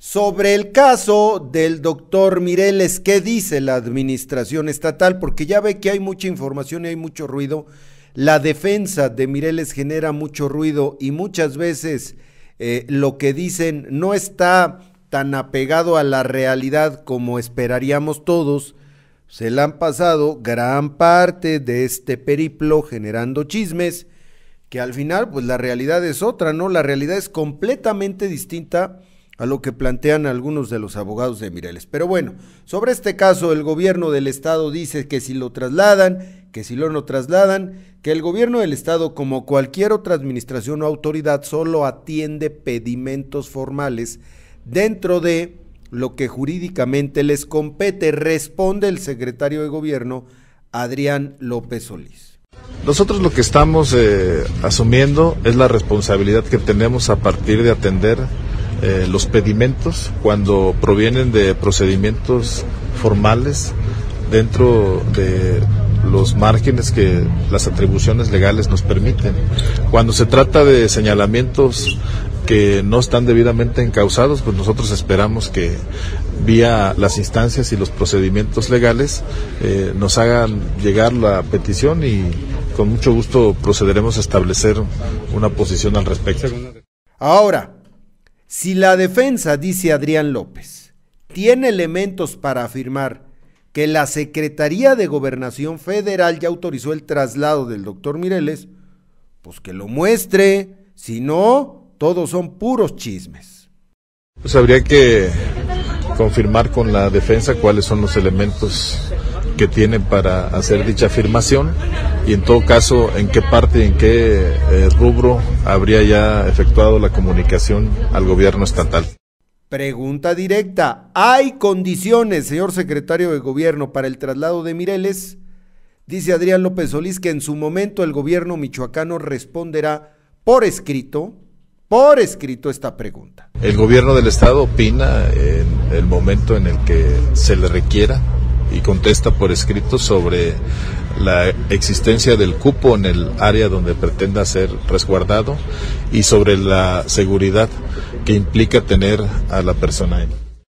Sobre el caso del doctor Mireles, ¿qué dice la administración estatal? Porque ya ve que hay mucha información y hay mucho ruido. La defensa de Mireles genera mucho ruido y muchas veces lo que dicen no está tan apegado a la realidad como esperaríamos todos. Se le han pasado gran parte de este periplo generando chismes, que al final pues la realidad es otra, ¿no? La realidad es completamente distinta a lo que plantean algunos de los abogados de Mireles. Pero bueno, sobre este caso el gobierno del estado dice que si lo trasladan, que si lo no trasladan, que el gobierno del estado, como cualquier otra administración o autoridad, solo atiende pedimentos formales dentro de lo que jurídicamente les compete, responde el secretario de gobierno, Adrián López Solís. Nosotros lo que estamos asumiendo es la responsabilidad que tenemos a partir de atender los pedimentos cuando provienen de procedimientos formales dentro de los márgenes que las atribuciones legales nos permiten. Cuando se trata de señalamientos que no están debidamente encausados, pues nosotros esperamos que vía las instancias y los procedimientos legales nos hagan llegar la petición y con mucho gusto procederemos a establecer una posición al respecto. Ahora, si la defensa, dice Adrián López, tiene elementos para afirmar que la Secretaría de Gobernación Federal ya autorizó el traslado del doctor Mireles, pues que lo muestre, si no, todos son puros chismes. Pues habría que confirmar con la defensa cuáles son los elementos que tienen para hacer dicha afirmación y en todo caso en qué parte y en qué rubro habría ya efectuado la comunicación al gobierno estatal. Pregunta directa, ¿hay condiciones, señor secretario de gobierno, para el traslado de Mireles? Dice Adrián López Solís que en su momento el gobierno michoacano responderá por escrito esta pregunta. El gobierno del estado opina en el momento en el que se le requiera y contesta por escrito sobre la existencia del cupo en el área donde pretenda ser resguardado y sobre la seguridad que implica tener a la persona ahí.